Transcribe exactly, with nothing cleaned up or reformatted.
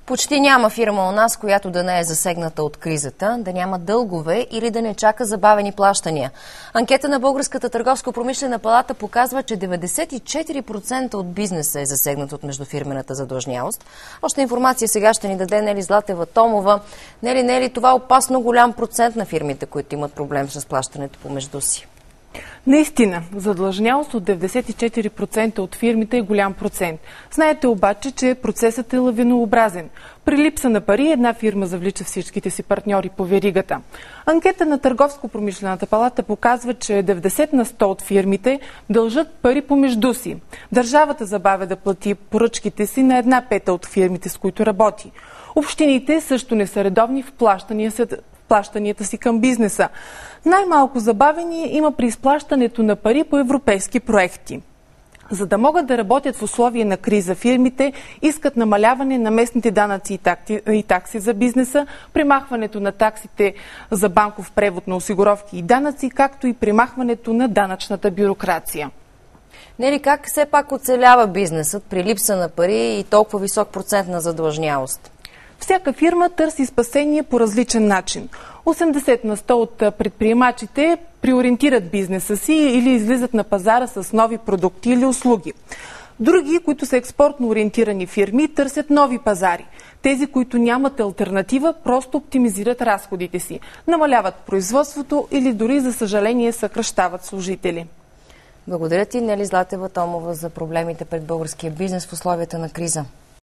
Почти няма фирма у нас, която да не е засегната от кризата, да няма дългове или да не чака забавени плащания. Анкета на Българската търговско-промишлена палата показва, че деветдесет и четири процента от бизнеса е засегнат от междуфирмената задлъжнялост. Още информация сега ще ни даде Нели Златева-Томова. Нели, Нели, това е опасно голям процент на фирмите, които имат проблем с плащането помежду си. Наистина, задлъжнялост от деветдесет и четири процента от фирмите е голям процент. Знаете обаче, че процесът е лавинообразен. При липса на пари една фирма завлича всичките си партньори по веригата. Анкета на Търговско-промишлената палата показва, че деветдесет на сто от фирмите дължат пари помежду си. Държавата забавя да плати поръчките си на една пета от фирмите, с които работи. Общините също не са редовни в плащания плащанията си към бизнеса. Най-малко забавени има при изплащането на пари по европейски проекти. За да могат да работят в условия на криза, фирмите искат намаляване на местните данъци и такси, и такси за бизнеса, премахването на таксите за банков превод на осигуровки и данъци, както и премахването на данъчната бюрокрация. Нели, как все пак оцелява бизнесът при липса на пари и толкова висок процент на задлъжнялост? Всяка фирма търси спасение по различен начин. осемдесет на сто от предприемачите приориентират бизнеса си или излизат на пазара с нови продукти или услуги. Други, които са експортно ориентирани фирми, търсят нови пазари. Тези, които нямат алтернатива, просто оптимизират разходите си, намаляват производството или дори, за съжаление, съкращават служители. Благодаря ти, Нели Златева-Томова, за проблемите пред българския бизнес в условията на криза.